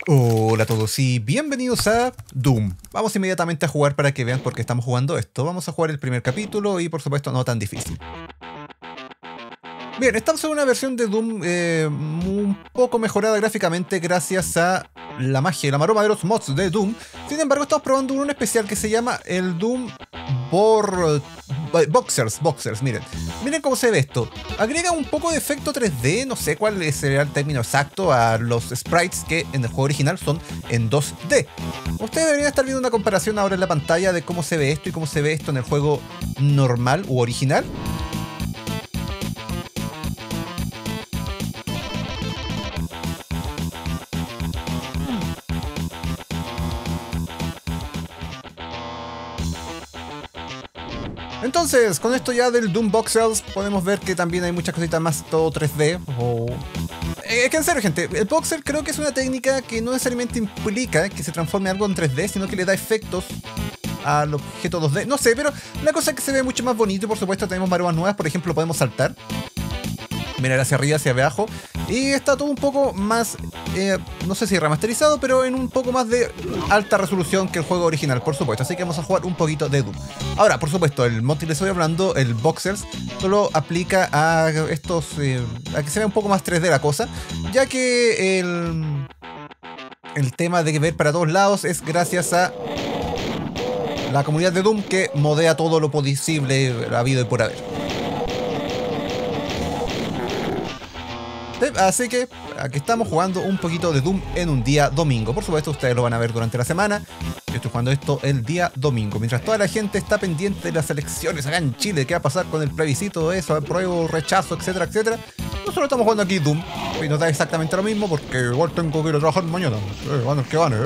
Hola a todos y bienvenidos a Doom. Vamos inmediatamente a jugar para que vean por qué estamos jugando esto. Vamos a jugar el primer capítulo y por supuesto no tan difícil. Bien, estamos en una versión de Doom un poco mejorada gráficamente gracias a la magia y la maroma de los mods de Doom. Sin embargo, estamos probando un especial que se llama el Doom Boxers, miren. Miren cómo se ve esto. Agrega un poco de efecto 3D, no sé cuál será el término exacto, a los sprites que en el juego original son en 2D. Ustedes deberían estar viendo una comparación ahora en la pantalla de cómo se ve esto y cómo se ve esto en el juego normal u original. Entonces, con esto ya del Doom Voxels podemos ver que también hay muchas cositas más, todo 3D. Es que en serio, gente, el voxel creo que es una técnica que no necesariamente implica que se transforme algo en 3D, sino que le da efectos al objeto 2D. No sé, pero la cosa es que se ve mucho más bonito y por supuesto tenemos maromas nuevas. Por ejemplo, podemos saltar, mirar hacia arriba, hacia abajo. Y está todo un poco más, no sé si remasterizado, pero en un poco más de alta resolución que el juego original, por supuesto. Así que vamos a jugar un poquito de Doom. Ahora, por supuesto, el mod que les estoy hablando, el Voxels, solo aplica a estos, a que se vea un poco más 3D la cosa, ya que el tema de ver para todos lados es gracias a la comunidad de Doom que modea todo lo posible habido y por haber. Así que aquí estamos jugando un poquito de Doom en un día domingo. Por supuesto ustedes lo van a ver durante la semana. Yo estoy jugando esto el día domingo, mientras toda la gente está pendiente de las elecciones acá en Chile, qué va a pasar con el plebiscito, eso, apruebo, rechazo, etcétera, etcétera. Nosotros estamos jugando aquí Doom y nos da exactamente lo mismo porque igual tengo que ir a trabajar mañana. Van que van.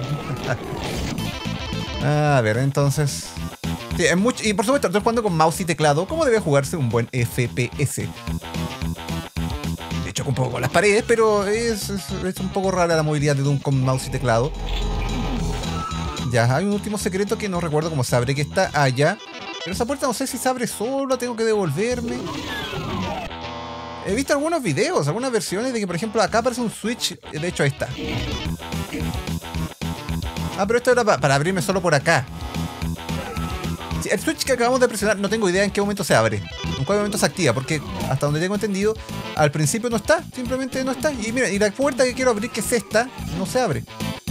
A ver, entonces... Sí, es mucho... Y por supuesto estoy jugando con mouse y teclado, como debe jugarse un buen FPS. Choco un poco con las paredes, pero es un poco rara la movilidad de Doom con mouse y teclado. Ya, hay un último secreto que no recuerdo cómo se abre, que está allá. Pero esa puerta no sé si se abre sola, tengo que devolverme. He visto algunos videos, algunas versiones de que, por ejemplo, acá aparece un switch. De hecho, ahí está. Ah, pero esto era para abrirme solo por acá. Sí, el switch que acabamos de presionar, no tengo idea en qué momento se abre. En qué momento se activa, porque hasta donde tengo entendido, al principio no está, simplemente no está. Y mira, y la puerta que quiero abrir, que es esta, no se abre.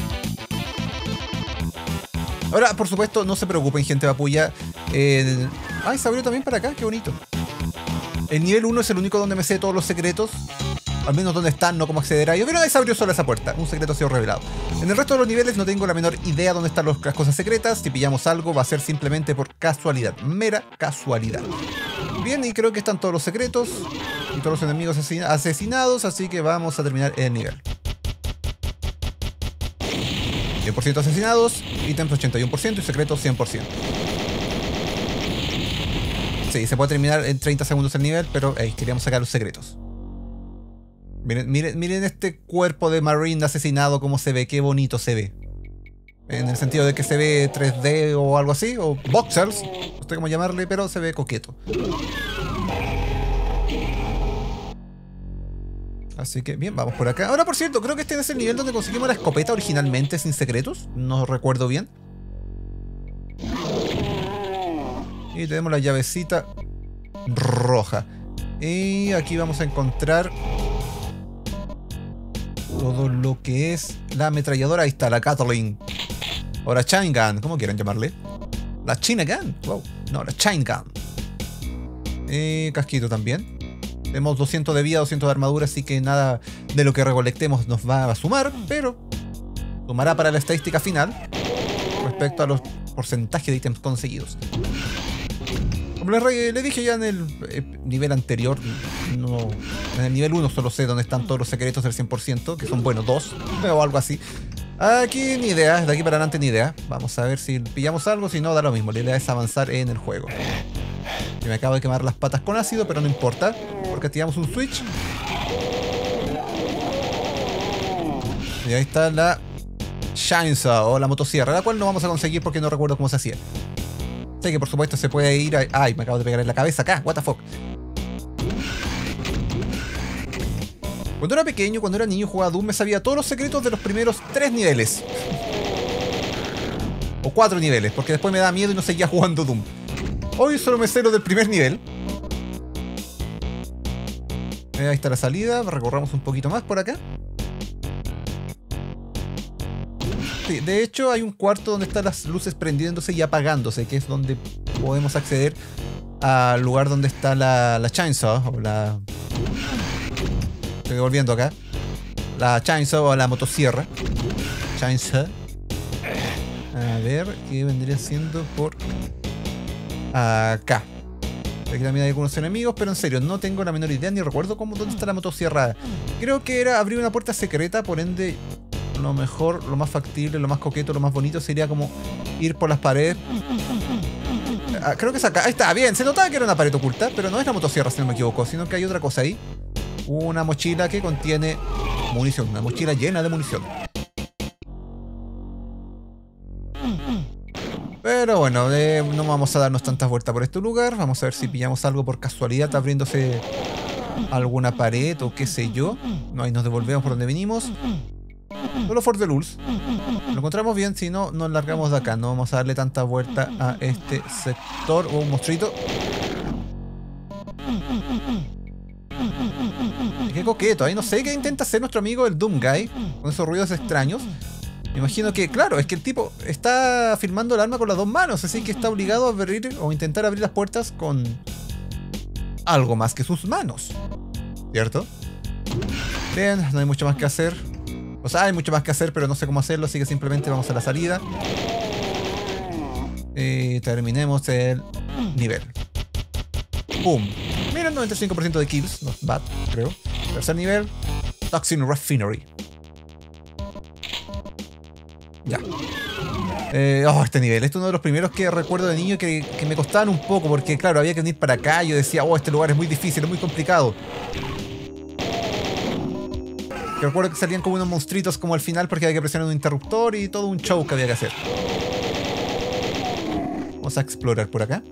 Ahora, por supuesto, no se preocupen, gente vapulla. Ay, se abrió también para acá, qué bonito. El nivel 1 es el único donde me sé todos los secretos. Al menos donde están, no cómo acceder a ellos. Pero ahí se abrió sola esa puerta, un secreto ha sido revelado. En el resto de los niveles no tengo la menor idea dónde están las cosas secretas. Si pillamos algo va a ser simplemente por casualidad, mera casualidad. Bien, y creo que están todos los secretos y todos los enemigos asesinados, así que vamos a terminar el nivel. 100% asesinados, ítems 81% y secretos 100%. Sí, se puede terminar en 30 segundos el nivel, pero queríamos sacar los secretos. Miren este cuerpo de Marine asesinado, cómo se ve, qué bonito se ve. En el sentido de que se ve 3D o algo así, o voxels, no sé cómo llamarle, pero se ve coqueto. Así que bien, vamos por acá. Ahora, por cierto, creo que este es el nivel donde conseguimos la escopeta originalmente sin secretos. No recuerdo bien. Y tenemos la llavecita roja. Y aquí vamos a encontrar todo lo que es la ametralladora. Ahí está, la Gatling. O la Chain Gun, como quieran llamarle. La China Gun. Wow. No, la Chain Gun. Casquito también. Tenemos 200 de vida, 200 de armadura, así que nada de lo que recolectemos nos va a sumar, pero sumará para la estadística final respecto a los porcentajes de ítems conseguidos. Como le dije ya en el nivel anterior, no, en el nivel 1 solo sé dónde están todos los secretos del 100%, que son, bueno, 2 o algo así. Aquí ni idea, de aquí para adelante ni idea. Vamos a ver si pillamos algo, si no da lo mismo, la idea es avanzar en el juego. Y me acabo de quemar las patas con ácido, pero no importa, porque activamos un switch. Y ahí está la Chainsaw o la motosierra, la cual no vamos a conseguir porque no recuerdo cómo se hacía. Sé que por supuesto se puede ir a... Ay, me acabo de pegar en la cabeza acá, what the fuck. Cuando era pequeño, cuando era niño, jugaba Doom, me sabía todos los secretos de los primeros 3 niveles. O 4 niveles, porque después me da miedo y no seguía jugando Doom. Hoy solo me sé lo del primer nivel. Ahí está la salida, recorramos un poquito más por acá. Sí, de hecho hay un cuarto donde están las luces prendiéndose y apagándose, que es donde podemos acceder al lugar donde está la chainsaw, o la... Estoy volviendo acá. La chainsaw o la motosierra. Chainsaw. A ver, ¿qué vendría siendo por acá? Aquí también hay algunos enemigos, pero en serio, no tengo la menor idea ni recuerdo dónde está la motosierra. Creo que era abrir una puerta secreta, por ende, lo mejor, lo más factible, lo más coqueto, lo más bonito sería como ir por las paredes. Creo que es acá. Ahí está, bien, se notaba que era una pared oculta, pero no es la motosierra si no me equivoco, sino que hay otra cosa ahí. Una mochila que contiene munición, una mochila llena de munición. Pero bueno, no vamos a darnos tantas vueltas por este lugar. Vamos a ver si pillamos algo por casualidad abriéndose alguna pared o qué sé yo. No, ahí nos devolvemos por donde vinimos. Solo for the lulz. Lo encontramos bien, si no, nos largamos de acá. No vamos a darle tanta vuelta a este sector. O un monstruito. Qué coqueto, ahí no sé qué intenta hacer nuestro amigo el Doom Guy con esos ruidos extraños. Me imagino que, claro, es que el tipo está filmando el arma con las dos manos, así que está obligado a abrir o intentar abrir las puertas con algo más que sus manos, ¿cierto? Bien, no hay mucho más que hacer. O sea, hay mucho más que hacer, pero no sé cómo hacerlo, así que simplemente vamos a la salida. Y terminemos el nivel. ¡Pum! Mira el 95% de kills, not bad, creo. Tercer nivel, Toxin Refinery. Ya. Este nivel. Este es uno de los primeros que recuerdo de niño que me costaban un poco. Porque claro, había que venir para acá. Y yo decía, este lugar es muy difícil, es muy complicado. Que recuerdo que salían como unos monstruitos como al final porque había que presionar un interruptor y todo un show que había que hacer. Vamos a explorar por acá.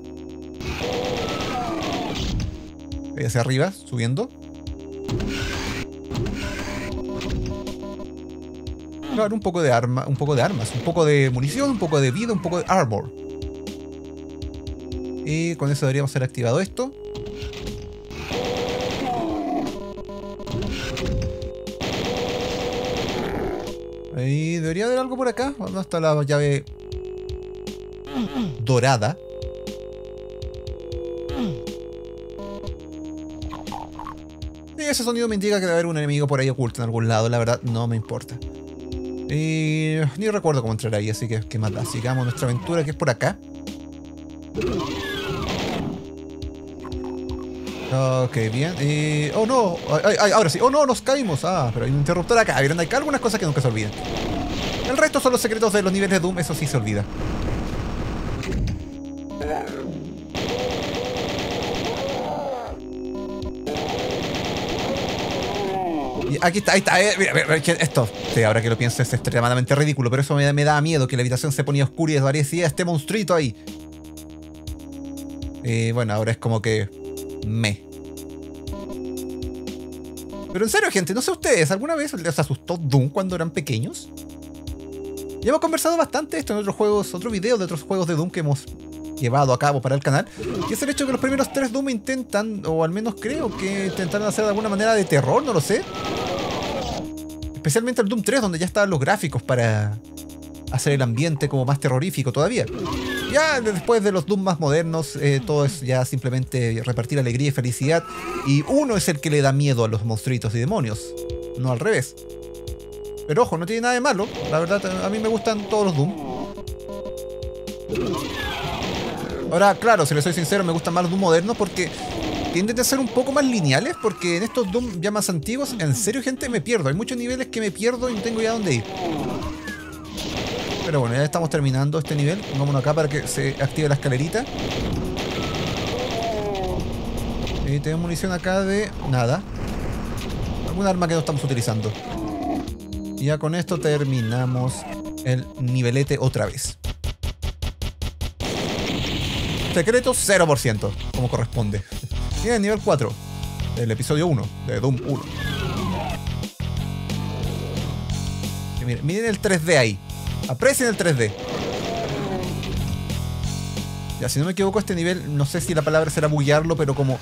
Ahí hacia arriba, subiendo. Claro, un poco de armas, un poco de munición, un poco de vida, un poco de armor. Y con eso deberíamos haber activado esto. Ahí debería haber algo por acá. ¿Dónde está la llave dorada? Y ese sonido me indica que debe haber un enemigo por ahí oculto en algún lado. La verdad, no me importa. Y ni recuerdo cómo entrar ahí, así que qué más da. Sigamos nuestra aventura que es por acá. Ok, bien. Oh no, ahora sí. Oh no, nos caímos. Pero hay un interruptor acá. Vieron, hay algunas cosas que nunca se olvidan. El resto son los secretos de los niveles de Doom, eso sí se olvida. Aquí está, ahí está. Mira, esto, sí, ahora que lo pienso, es extremadamente ridículo, pero eso me da miedo, que la habitación se ponía oscura y aparecía este monstruito ahí. Bueno, ahora es como que... Pero en serio, gente, no sé ustedes, ¿alguna vez les asustó Doom cuando eran pequeños? Ya hemos conversado bastante esto en otros juegos, otros videos de otros juegos de Doom que hemos llevado a cabo para el canal, y es el hecho que los primeros 3 Doom intentan, o al menos creo que intentaron hacer de alguna manera de terror, no lo sé. Especialmente el Doom 3, donde ya estaban los gráficos para hacer el ambiente como más terrorífico todavía. Ya después de los Doom más modernos, todo es ya simplemente repartir alegría y felicidad, y uno es el que le da miedo a los monstruitos y demonios, no al revés. Pero ojo, no tiene nada de malo, la verdad a mí me gustan todos los Doom. Ahora, claro, si les soy sincero, me gustan más los Doom modernos porque tienden a ser un poco más lineales, porque en estos Doom ya más antiguos, en serio, gente, me pierdo. Hay muchos niveles que me pierdo y no tengo ya dónde ir. Pero bueno, ya estamos terminando este nivel. Pongámonos acá para que se active la escalerita. Y tenemos munición acá de nada. Algún arma que no estamos utilizando. Y ya con esto terminamos el nivelete otra vez. Secretos 0%, como corresponde. Y en nivel 4 del episodio 1 de Doom 1. Miren el 3D ahí. Aprecien el 3D. Ya, si no me equivoco, este nivel, no sé si la palabra será buguearlo, pero como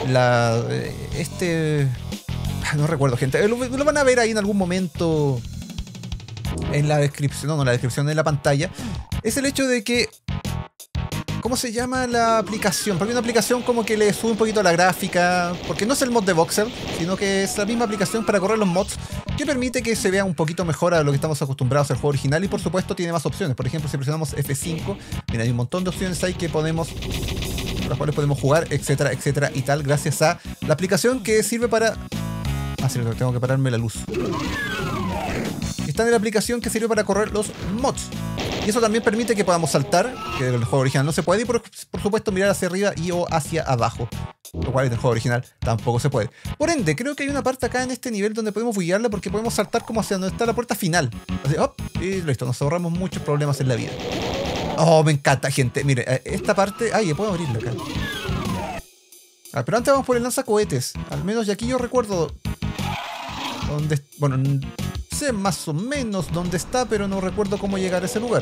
no recuerdo, gente. Lo van a ver ahí en algún momento en la descripción, no en la descripción de la pantalla. Es el hecho de que, ¿cómo se llama la aplicación? Porque una aplicación como que le sube un poquito la gráfica, porque no es el mod de Voxel, sino que es la misma aplicación para correr los mods, que permite que se vea un poquito mejor a lo que estamos acostumbrados al juego original, y por supuesto tiene más opciones. Por ejemplo, si presionamos F5, mira, hay un montón de opciones ahí que podemos, con las cuales podemos jugar, etcétera, etcétera y tal, gracias a la aplicación que sirve para... Ah, sí, tengo que pararme la luz. Está en la aplicación que sirve para correr los mods. Y eso también permite que podamos saltar, que en el juego original no se puede, y por supuesto mirar hacia arriba y o hacia abajo, lo cual en el juego original tampoco se puede. Por ende, creo que hay una parte acá en este nivel donde podemos buguearla, porque podemos saltar como hacia donde está la puerta final. Así, hop, y listo, nos ahorramos muchos problemas en la vida. Oh, me encanta, gente. Mire, esta parte... Ay, puedo abrirla acá. Ah, pero antes vamos por el lanzacohetes. Al menos de aquí yo recuerdo dónde... Bueno, sé más o menos dónde está, pero no recuerdo cómo llegar a ese lugar.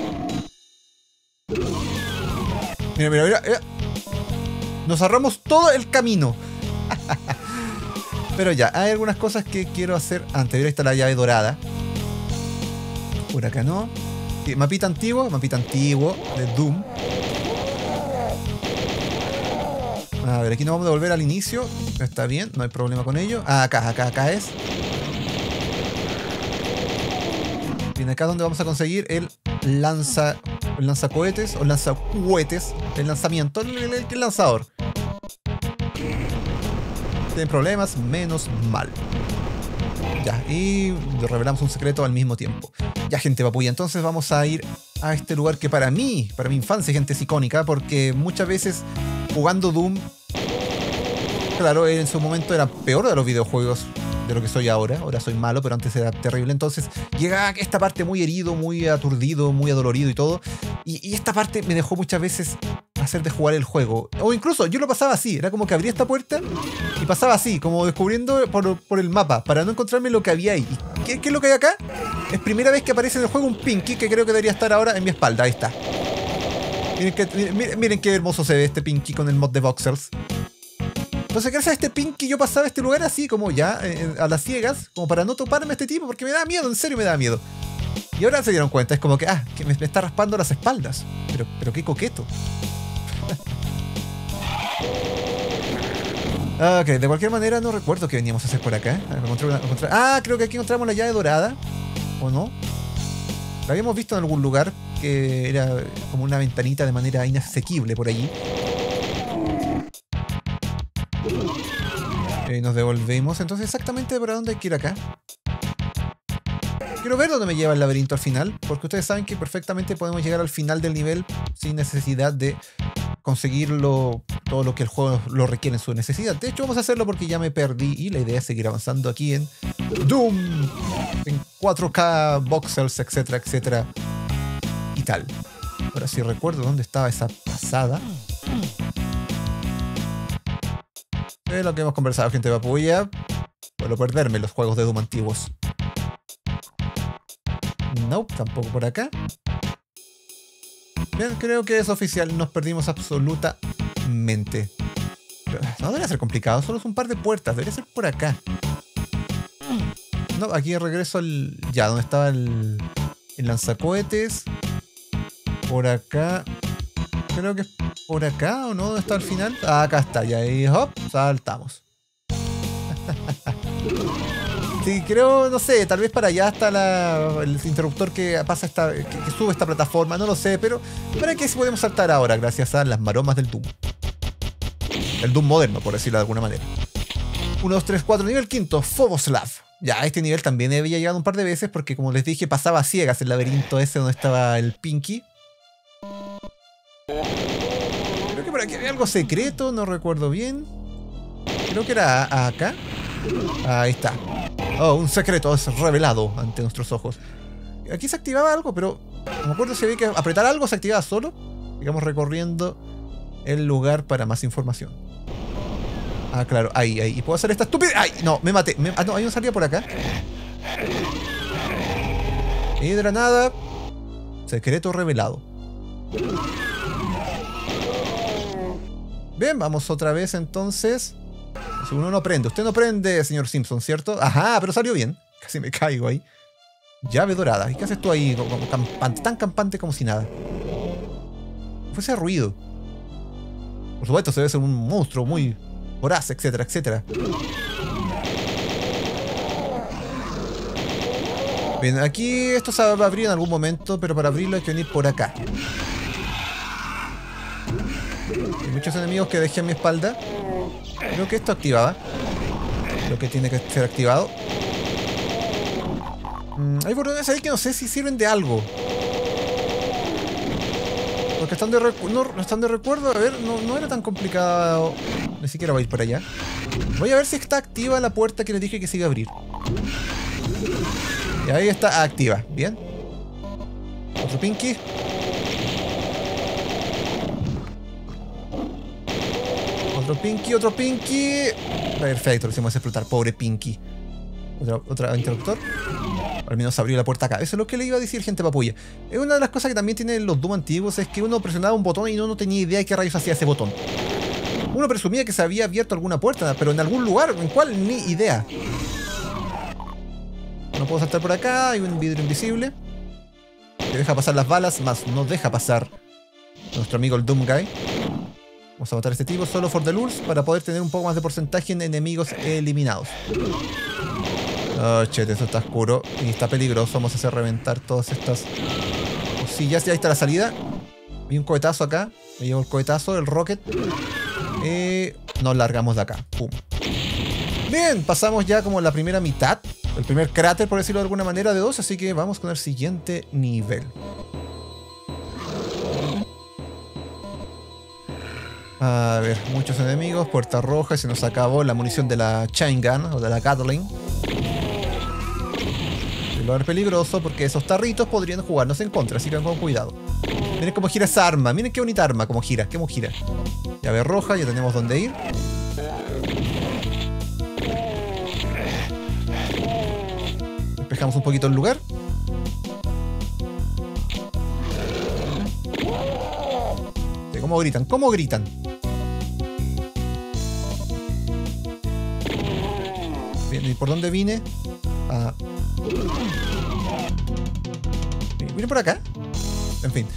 Mira, mira, mira. Nos ahorramos todo el camino. Pero ya, hay algunas cosas que quiero hacer antes. Mira, ahí está la llave dorada. Por acá no. Sí, mapita antiguo de Doom. A ver, aquí nos vamos a volver al inicio. Está bien, no hay problema con ello. Ah, acá es. Bien, acá es donde vamos a conseguir el lanzacohetes o lanzacuetes, el lanzamiento, el lanzador. Tienen problemas, menos mal. Ya, y revelamos un secreto al mismo tiempo. Ya, gente papulla, entonces vamos a ir a este lugar que para mi infancia, gente, es icónica, porque muchas veces jugando Doom, claro, en su momento era peor de los videojuegos de lo que soy ahora. Ahora soy malo, pero antes era terrible. Entonces llega esta parte muy herido, muy aturdido, muy adolorido y todo. Y esta parte me dejó muchas veces hacer de jugar el juego. O incluso yo lo pasaba así. Era como que abría esta puerta y pasaba así, como descubriendo por el mapa, para no encontrarme lo que había ahí. ¿Qué es lo que hay acá? Es primera vez que aparece en el juego un Pinky, que creo que debería estar ahora en mi espalda. Ahí está. Miren qué hermoso se ve este Pinky con el mod de Voxels. Entonces, gracias a este Pinky yo pasaba a este lugar así, como ya, a las ciegas, como para no toparme a este tipo, porque me da miedo, en serio me da miedo. Y ahora se dieron cuenta, es como que, que me está raspando las espaldas. Pero qué coqueto. Ok, de cualquier manera no recuerdo qué veníamos a hacer por acá. Creo que aquí encontramos la llave dorada. ¿O no? La habíamos visto en algún lugar, que era como una ventanita de manera inasequible por allí. Nos devolvemos. Entonces, exactamente para dónde hay que ir acá. Quiero ver dónde me lleva el laberinto al final, porque ustedes saben que perfectamente podemos llegar al final del nivel sin necesidad de conseguirlo todo lo que el juego lo requiere en su necesidad. De hecho, vamos a hacerlo porque ya me perdí y la idea es seguir avanzando aquí en Doom, en 4K, voxels, etcétera, etcétera y tal. Ahora sí recuerdo dónde estaba esa pasada. Es lo que hemos conversado, gente papulla. Puedo perderme los juegos de Doom antiguos. No, tampoco por acá. Bien, creo que es oficial. Nos perdimos absolutamente. Pero no debería ser complicado. Solo es un par de puertas. Debería ser por acá. No, aquí regreso al... Ya, donde estaba el lanzacohetes. Por acá. Creo que es por acá, ¿o no? ¿Dónde está al final? Ah, acá está. Y ahí, hop, saltamos. Sí, creo, no sé, tal vez para allá está el interruptor que pasa que sube esta plataforma, no lo sé, pero para que sí podemos saltar ahora gracias a las maromas del Doom. El Doom moderno, por decirlo de alguna manera. 1, 2, 3, 4, nivel quinto, Phoboslav. Ya, este nivel también había llegado un par de veces porque, como les dije, pasaba a ciegas el laberinto ese donde estaba el Pinky. Creo que por aquí había algo secreto, no recuerdo bien. Creo que era acá. Ahí está. Oh, un secreto es revelado ante nuestros ojos. Aquí se activaba algo, pero no me acuerdo si había que apretar algo, se activaba solo. Sigamos recorriendo el lugar para más información. Ah, claro, ahí. Y puedo hacer esta estúpida... ¡Ay! No, me maté. No, hay una salida por acá. Y de la nada, secreto revelado. Bien, vamos otra vez entonces. Si uno no prende. Usted no prende, señor Simpson, ¿cierto? Ajá, pero salió bien. Casi me caigo ahí. Llave dorada. ¿Y qué haces tú ahí? Como campante, tan campante como si nada. Fue ese ruido. Por supuesto, se debe ser un monstruo muy voraz, etcétera, etcétera. Bien, aquí esto se va a abrir en algún momento, pero para abrirlo hay que venir por acá. Hay muchos enemigos que dejé a mi espalda. Creo que esto activaba lo que tiene que ser activado. Hay botones ahí que no sé si sirven de algo. Porque están de recuerdo. A ver, no era tan complicado. Ni siquiera voy a ir por allá. Voy a ver si está activa la puerta que les dije que se iba a abrir. Y ahí está activa. Bien. Otro Pinky. Otro Pinky. Perfecto, lo hicimos explotar. Pobre Pinky. Otra interruptor. Al menos abrió la puerta acá. Eso es lo que le iba a decir, gente papulla. Es una de las cosas que también tienen los Doom antiguos. Es que uno presionaba un botón y uno no tenía idea de qué rayos hacía ese botón. Uno presumía que se había abierto alguna puerta, pero en algún lugar, ¿en cuál? Ni idea. No puedo saltar por acá. Hay un vidrio invisible que deja pasar las balas, más no deja pasar a nuestro amigo el Doom Guy. Vamos a matar a este tipo solo for the lures para poder tener un poco más de porcentaje en enemigos eliminados. Oh, chete, eso está oscuro y está peligroso. Vamos a hacer reventar todas estas cosillas. Ya ahí está la salida. Vi un cohetazo acá. Me llevo el cohetazo, el rocket. Nos largamos de acá. Pum. Bien, pasamos ya como la primera mitad. El primer cráter, por decirlo de alguna manera, de 2. Así que vamos con el siguiente nivel. A ver, muchos enemigos. Puerta roja. Se nos acabó la munición de la chain gun o de la Gatling. Un lugar peligroso porque esos tarritos podrían jugarnos en contra. Así que con cuidado. Miren cómo gira esa arma. Miren qué bonita arma. Cómo gira. Llave roja. Ya tenemos dónde ir. Despejamos un poquito el lugar. ¿Cómo gritan? ¿Cómo gritan? Bien, ¿y por dónde vine? Ah. ¿Vine por acá? En fin.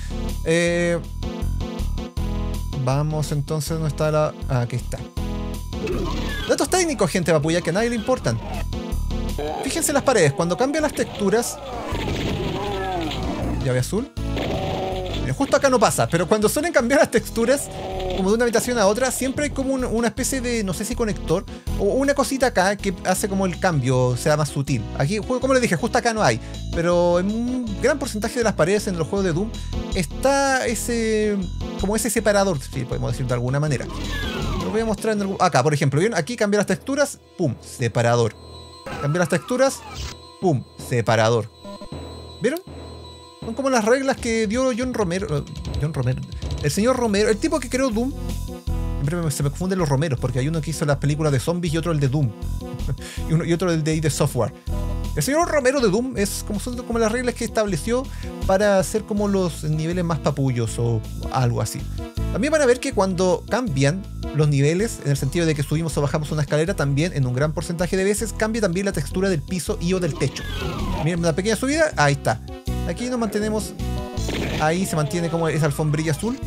Vamos entonces, ¿dónde está la...? Ah, aquí está. Datos técnicos, gente papulla, que a nadie le importan. Fíjense las paredes. Cuando cambian las texturas... Llave azul. Justo acá no pasa, pero cuando suelen cambiar las texturas como de una habitación a otra, siempre hay como una especie de, no sé si conector o una cosita acá que hace como el cambio sea más sutil. Aquí, como les dije, justo acá no hay, pero en un gran porcentaje de las paredes en los juegos de Doom está ese separador, si podemos decir de alguna manera. Lo voy a mostrar en acá, por ejemplo, ¿vieron? Aquí cambiar las texturas, pum, separador. Cambiar las texturas, pum, separador. ¿Vieron? Son como las reglas que dio John Romero. El señor Romero, el tipo que creó Doom. Siempre se me confunden los Romeros, porque hay uno que hizo las películas de zombies y otro el de Doom. y otro el de ID Software. El señor Romero de Doom son como las reglas que estableció para hacer como los niveles más papullos o algo así. También van a ver que cuando cambian los niveles, en el sentido de que subimos o bajamos una escalera, también en un gran porcentaje de veces cambia también la textura del piso y o del techo. Miren, una pequeña subida, ahí está. Aquí nos mantenemos, ahí se mantiene como esa alfombrilla azul.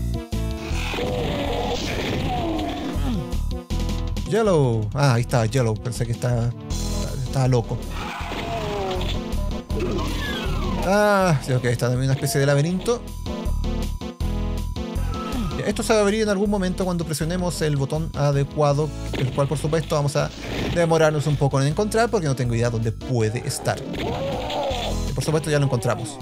Yellow, ahí está, Yellow, pensé que estaba loco. Sí, ok, está también una especie de laberinto. Esto se va a abrir en algún momento cuando presionemos el botón adecuado, el cual por supuesto vamos a demorarnos un poco en encontrar porque no tengo idea dónde puede estar. Y por supuesto ya lo encontramos.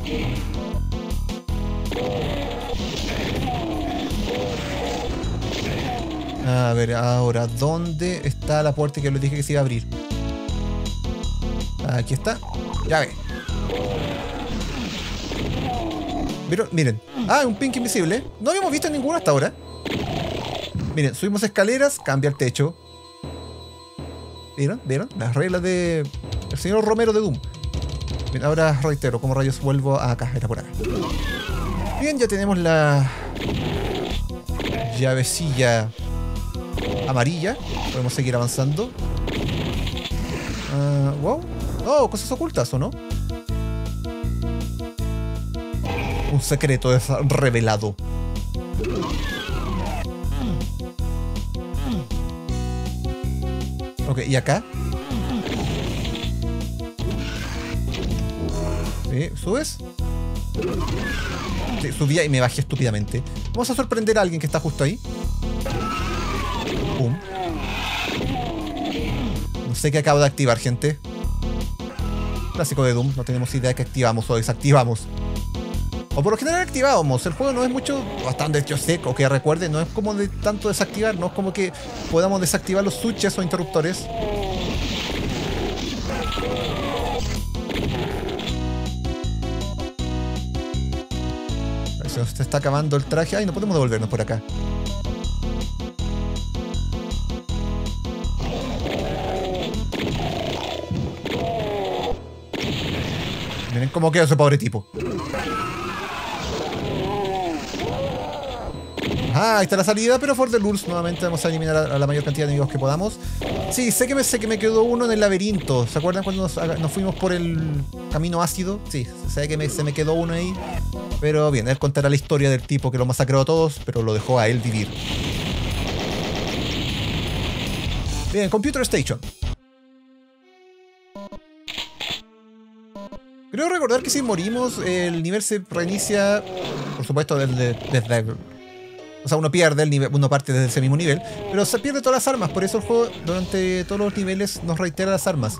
A ver, ahora, ¿dónde está la puerta que les dije que se iba a abrir? Aquí está. Ya ve. Miren. Un pink invisible. No habíamos visto ninguno hasta ahora. Miren, subimos escaleras, cambia el techo. ¿Vieron? Las reglas de el señor Romero de Doom. Bien, ahora reitero, ¿cómo rayos vuelvo acá? Era por acá. Bien, ya tenemos la llavecilla amarilla. Podemos seguir avanzando. Wow. Oh, cosas ocultas, ¿o no? Un secreto es revelado. Ok, ¿y acá? ¿Sí? ¿Subes? Sí, subía y me bajé estúpidamente. Vamos a sorprender a alguien que está justo ahí. Pum. No sé qué acabo de activar, gente. Clásico de Doom. No tenemos idea de que activamos o desactivamos. O por lo general activábamos. El juego no es mucho, bastante yo sé, o que recuerde, no es como de tanto desactivar. No es como que podamos desactivar los switches o interruptores. Se nos está acabando el traje. Ay, no podemos devolvernos por acá. Miren cómo queda ese pobre tipo. Ah, ahí está la salida, pero for the lulz nuevamente vamos a eliminar a la mayor cantidad de enemigos que podamos. Sí, sé que me quedó uno en el laberinto. ¿Se acuerdan cuando nos fuimos por el camino ácido? Sí, sé que se me quedó uno ahí. Pero bien, él contará la historia del tipo que lo masacró a todos, pero lo dejó a él vivir. Bien, Computer Station. Creo recordar que si morimos, el nivel se reinicia, por supuesto, desde o sea, uno pierde el nivel, uno parte desde ese mismo nivel, pero se pierde todas las armas. Por eso el juego, durante todos los niveles, nos reitera las armas.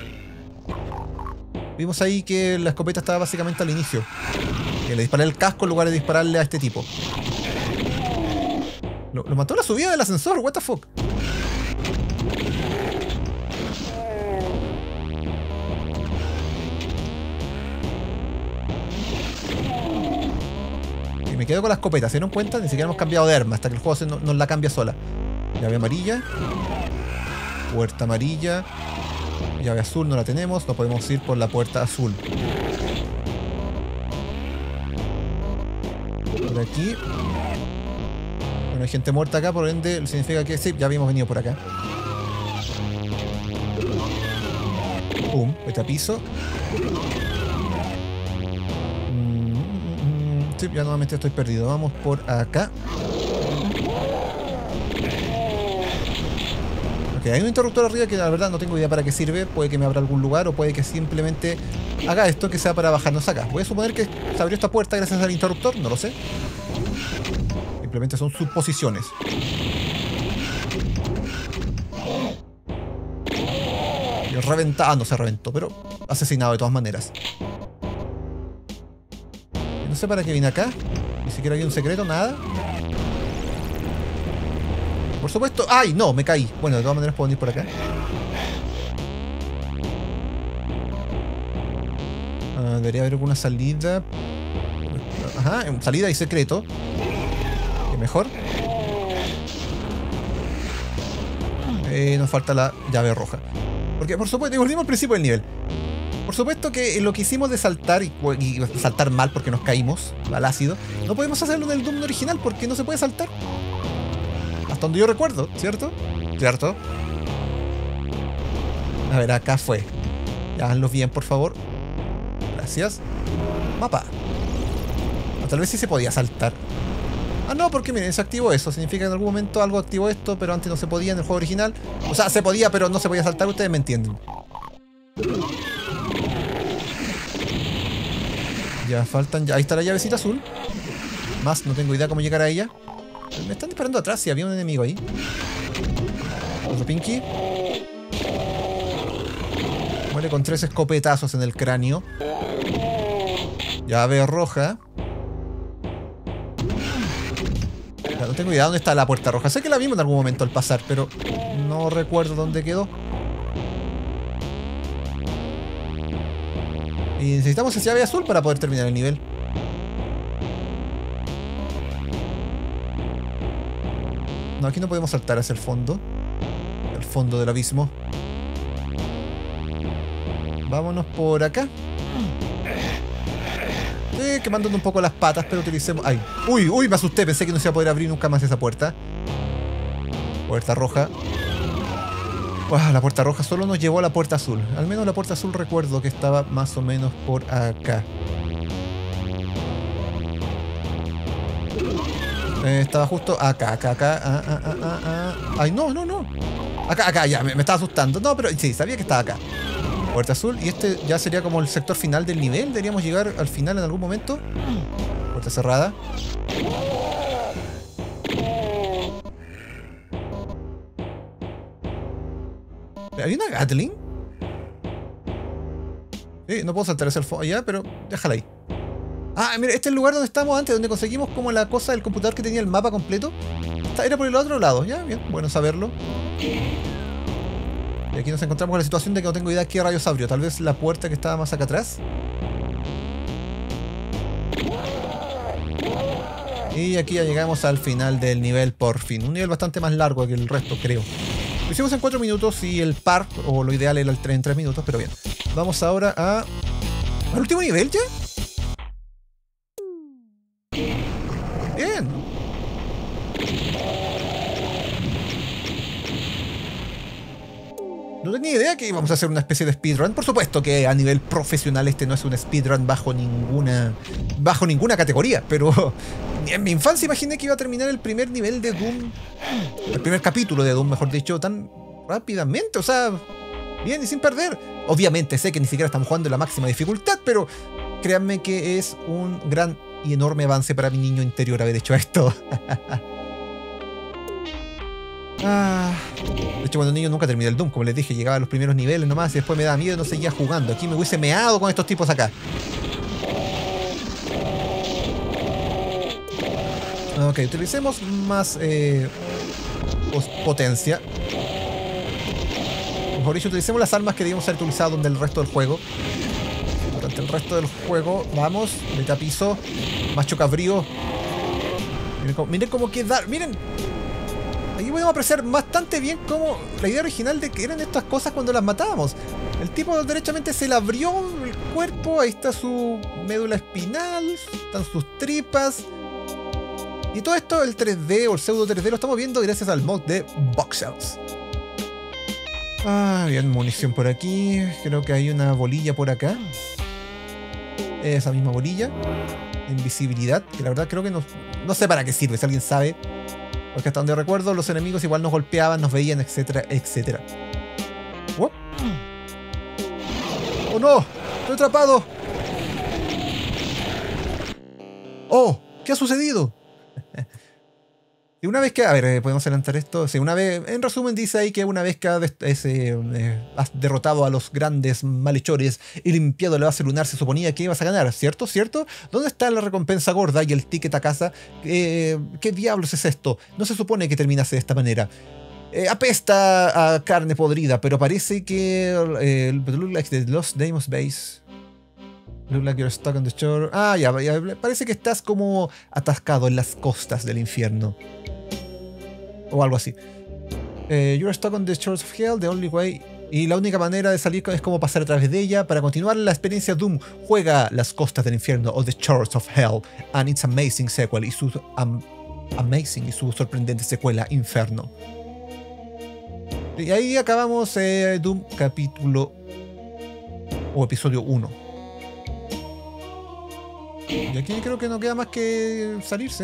Vimos ahí que la escopeta estaba básicamente al inicio. Que le disparé el casco en lugar de dispararle a este tipo. Lo mató la subida del ascensor, what the fuck. Me quedo con la escopeta, ¿se dieron cuenta? Ni siquiera hemos cambiado de arma hasta que el juego nos la cambia sola. Llave amarilla. Puerta amarilla. Llave azul no la tenemos, no podemos ir por la puerta azul. Por aquí. Bueno, hay gente muerta acá, por ende significa que sí, ya habíamos venido por acá. Pum, vete a piso. Sí, ya nuevamente estoy perdido. Vamos por acá. Ok, hay un interruptor arriba que la verdad no tengo idea para qué sirve. Puede que me abra algún lugar o puede que simplemente haga esto que sea para bajarnos acá. Voy a suponer que se abrió esta puerta gracias al interruptor, no lo sé. Simplemente son suposiciones. Y reventado, no se reventó, pero asesinado de todas maneras. No sé para qué vine acá. Ni siquiera había un secreto, nada. Por supuesto. ¡Ay! No, me caí. Bueno, de todas maneras puedo ir por acá. Debería haber alguna salida. Ajá, salida y secreto. ¿Qué mejor? Nos falta la llave roja. Porque, por supuesto, y volvimos al principio del nivel. Por supuesto que lo que hicimos de saltar y saltar mal porque nos caímos al ácido, no podemos hacerlo en el Doom original porque no se puede saltar. Hasta donde yo recuerdo, ¿cierto? ¿Cierto? A ver, acá fue. Ya, hazlo bien, por favor. Gracias. Mapa. O tal vez sí se podía saltar. Ah, no, porque miren, se activó eso. Significa que en algún momento algo activó esto, pero antes no se podía en el juego original. O sea, se podía, pero no se podía saltar. Ustedes me entienden. Ya faltan... Ya, ahí está la llavecita azul. Más, no tengo idea cómo llegar a ella. Me están disparando atrás, si había un enemigo ahí. Otro Pinky. Muere con 3 escopetazos en el cráneo. Llave roja. Ya, no tengo idea dónde está la puerta roja. Sé que la vimos en algún momento al pasar, pero no recuerdo dónde quedó. Y necesitamos esa llave azul para poder terminar el nivel. No, aquí no podemos saltar hacia el fondo. El fondo del abismo. Vámonos por acá. sigue quemando un poco las patas, pero utilicemos... ¡Ay! ¡Uy! ¡Uy! Me asusté. Pensé que no se iba a poder abrir nunca más esa puerta. Puerta roja. Uah, la puerta roja solo nos llevó a la puerta azul. Al menos la puerta azul recuerdo que estaba más o menos por acá. Estaba justo acá. ¡Ay, no! Acá, ya. Me estaba asustando. No, pero sí, sabía que estaba acá. Puerta azul. Y este ya sería como el sector final del nivel. Deberíamos llegar al final en algún momento. Puerta cerrada. ¿Hay una Gatling? Sí, no puedo saltar ese fondo allá, pero déjala ahí. Ah, mira, este es el lugar donde estábamos antes, donde conseguimos como la cosa del computador que tenía el mapa completo. Era por el otro lado, ya, bien, bueno saberlo. Y aquí nos encontramos con la situación de que no tengo idea qué rayos abrió. Tal vez la puerta que estaba más acá atrás. Y aquí ya llegamos al final del nivel por fin. Un nivel bastante más largo que el resto, creo. Lo hicimos en 4 minutos y el par, o lo ideal era el 3 en 3 minutos, pero bien. Vamos ahora ¿al último nivel ya? Bien. No tenía idea que íbamos a hacer una especie de speedrun. Por supuesto que a nivel profesional este no es un speedrun bajo ninguna categoría, pero en mi infancia imaginé que iba a terminar el primer nivel de Doom, el primer capítulo de Doom, mejor dicho, tan rápidamente, o sea, bien y sin perder. Obviamente sé que ni siquiera estamos jugando en la máxima dificultad, pero créanme que es un gran y enorme avance para mi niño interior haber hecho esto. De hecho, cuando niño nunca terminé el Doom, como les dije, llegaba a los primeros niveles nomás y después me daba miedo y no seguía jugando. Aquí me hubiese meado con estos tipos acá. Ok, utilicemos más potencia. Mejor dicho, utilicemos las armas que debíamos haber utilizado durante el resto del juego. Durante el resto del juego, vamos, de tapizo, más chocabrío. Miren cómo queda. Miren. Aquí podemos apreciar bastante bien cómo la idea original de que eran estas cosas cuando las matábamos. El tipo derechamente se le abrió el cuerpo, ahí está su médula espinal, están sus tripas. Y todo esto, el 3D o el pseudo 3D, lo estamos viendo gracias al mod de Voxels. Bien, munición por aquí. Creo que hay una bolilla por acá. Esa misma bolilla. Invisibilidad, que la verdad creo que no sé para qué sirve, si alguien sabe. Porque hasta donde recuerdo, los enemigos igual nos golpeaban, nos veían, etcétera, etcétera. ¡Oh! ¡Oh no! ¡Estoy atrapado! ¡Oh! ¿Qué ha sucedido? Y una vez que... A ver, podemos adelantar esto. Sí, una vez... En resumen dice ahí que una vez que has derrotado a los grandes malhechores y limpiado la base lunar, se suponía que ibas a ganar, ¿cierto? ¿Cierto? ¿Dónde está la recompensa gorda y el ticket a casa? ¿Qué diablos es esto? No se supone que terminase de esta manera. Apesta a carne podrida, pero parece que... look like the Lost Deimos Base. Look like you're stuck on the shore. Ya, parece que estás como atascado en las costas del infierno. O algo así. You're stuck on the shores of hell, the only way. Y la única manera de salir es como pasar a través de ella. Para continuar la experiencia Doom, juega Las Costas del Infierno o The Shores of Hell and its amazing sequel y su sorprendente secuela Inferno. Y ahí acabamos Doom capítulo o episodio 1. Y aquí creo que no queda más que salirse.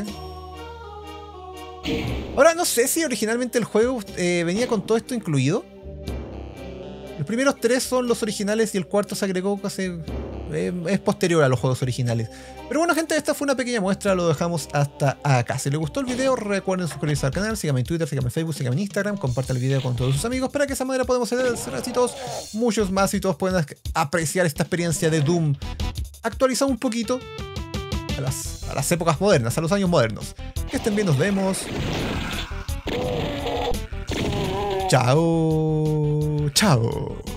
Ahora, no sé si originalmente el juego venía con todo esto incluido. Los primeros 3 son los originales y el cuarto se agregó casi... es posterior a los juegos originales. Pero bueno, gente, esta fue una pequeña muestra. Lo dejamos hasta acá. Si les gustó el video, recuerden suscribirse al canal. Síganme en Twitter, síganme en Facebook, síganme en Instagram. Compartan el video con todos sus amigos para que de esa manera podamos hacer así todos, muchos más, y todos puedan apreciar esta experiencia de Doom actualizado un poquito a las épocas modernas, a los años modernos. Que estén bien, nos vemos. Chao. Chao.